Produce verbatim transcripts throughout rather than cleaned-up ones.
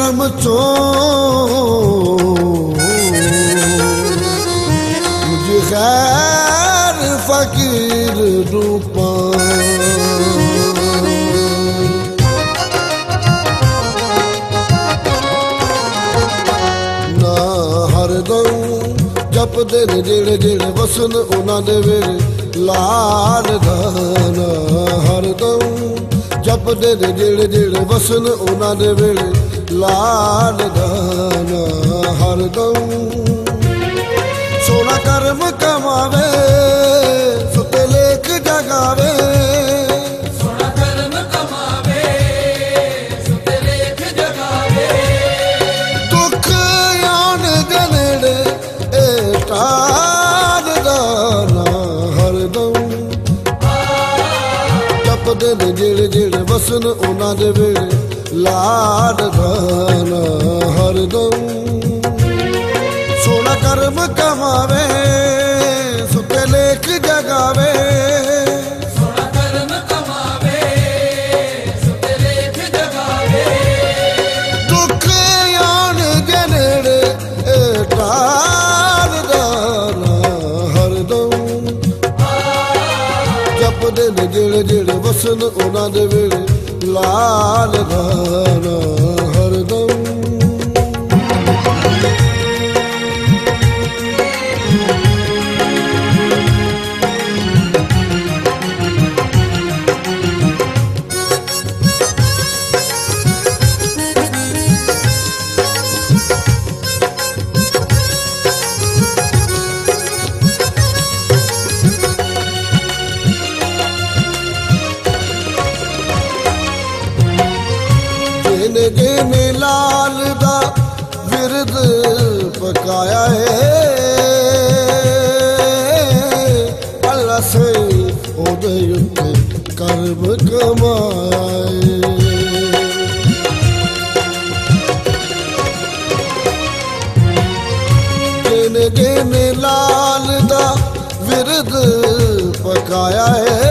करम चो मुझे खैर फकीर रूपा ना हरदम जपदे ने जेड़े जेड़े वसन उन्हां दे वेले लाल दाना हरदम जपदे ने जेड़े जेड़े वसन उन्हां दे वेले लाल दाना हरदम सोना कर्म कमावे सुते लेख जगावे सोना कर्म कमावे सुते लेख जगावे दुख आन गनेड़े ए टाल दाना हरदम जपदे ने जेड़े जेड़े वसन उन्हां दे वेले लाल दाना हरदम सोना कर्म कमावे सुते लेख जगावे सोना कर्म कमावे सुते लेख जगावे दुख आन गनेड़े ए टाल दाना हरदम जपदे ने जेड़े जेड़े वसन उन्हां दे वेले लाल दाना हरदम जेने जेने लाल दा विरद पकाया है अल्लाह से ओदे उत्ते कर्म कमाए जेने जेने लाल दा विरद पकाया है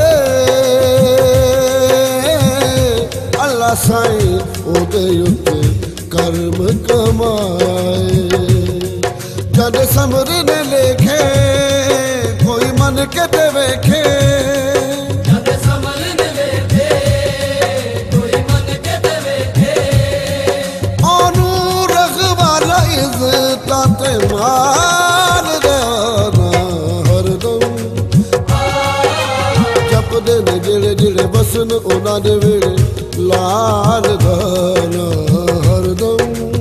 अल्लाह साईं ओदे उत्ते कर्म कमाए जद समर ने लेखे कोई मन के ते वेखे जद समर ने लेखे कोई मन के ते वेखे ओनू रखवाला इज्जतां ते माल दाना हरदम जपदे ने जेड़े जेड़े वसन उन्हां दे वेले लाल दाना हरदम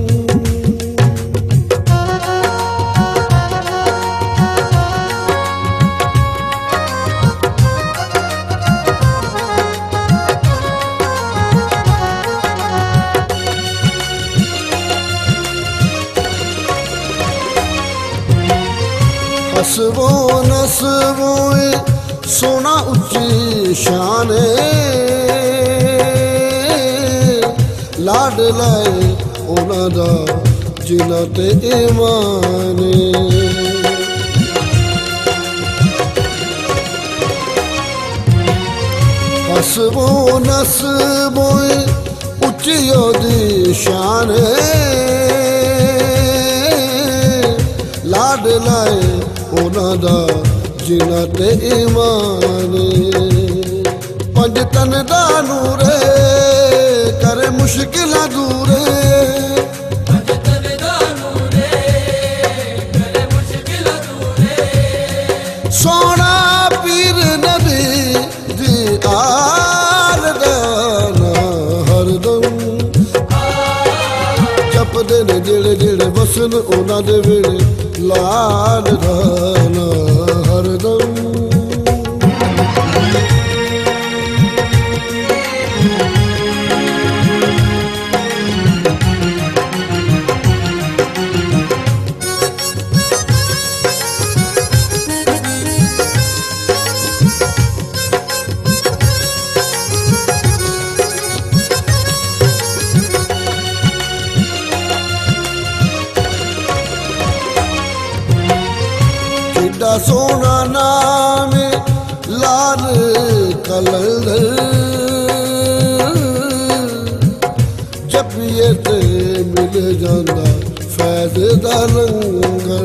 हसबो नसबो सोना उच्ची शान लाड लाए उन्हां दा जिन्हां ते ईमान हसबो नसबो उच्ची ओदी शान लाड लाए उन्हां दा जिन्हां ते ईमान पंज तन दा नूर करे मुश्किलां दूर पंज तन दा नूर करे मुश्किलां दूर सोना पीर नबी दी आल दाना हरदम जपदे ने जेड़े जेड़े वसन उन्हां दे वेले लाल दाना हरदम किड्डा सोना नाम लाल कलंदर जपिए ते ਮਿਲ ਜਾਂਦਾ ਫੈਜ਼ ਦਾ ਲੰਗਰ।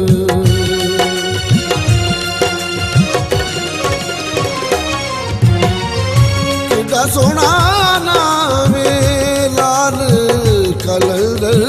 ਕਿੱਡਾ ਸੋਹਣਾ ਨਾਮ ਏ ਲਾਲ ਕਲੰਦਰ,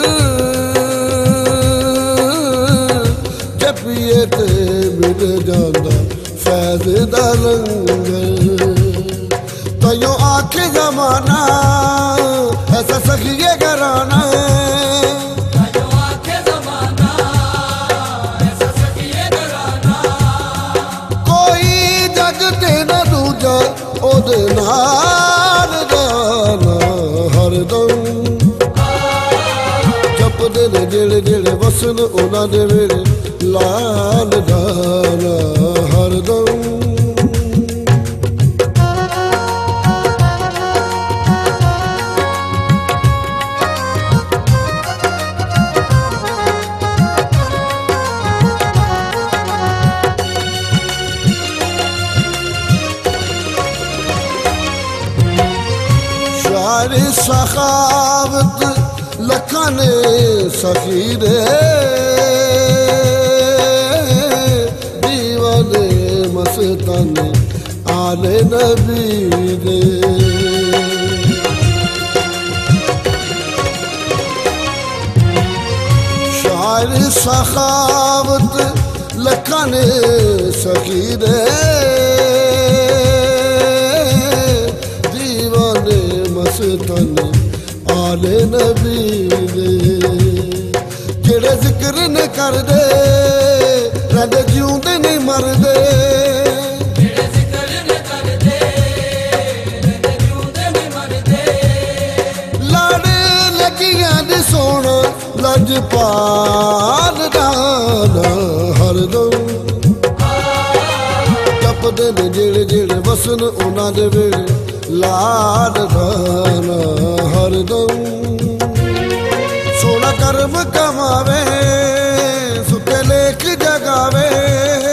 ਜਪੀਏ ਤੇ ਮਿਲ ਜਾਂਦਾ ਫੈਜ਼ ਦਾ ਲੰਗਰ। तयो आखे जमाना ऐसा सखिए घराना, तयो आखे जमाना ऐसा सखिए घराना। कोई जग ते न दूजा ओदे नाल जाना हरदम जपदे ने जेड़े जेड़े वसन उन्हां दे वेले लाल जाना हरदम। शारे सखावत लखा ने सखी दे, दीवाने मस्ताने आले नबी दे। शारे सखावत लखा ने सखी दे, मस्ताने आले नबी दे। जेड़े जिक्र न कर दे रंदे जिउंदे नहीं मरदे, जेड़े जिक्र न कर दे रंदे जिउंदे नहीं मरदे। लाड़ लगियां दी सोना लजपाल जाना हरदम जपदे ने जेड़े जेड़े वसन उन्हां दे वेले लाड गाना हरदम। सोना कर्म कमावे सुते लेख जगावे,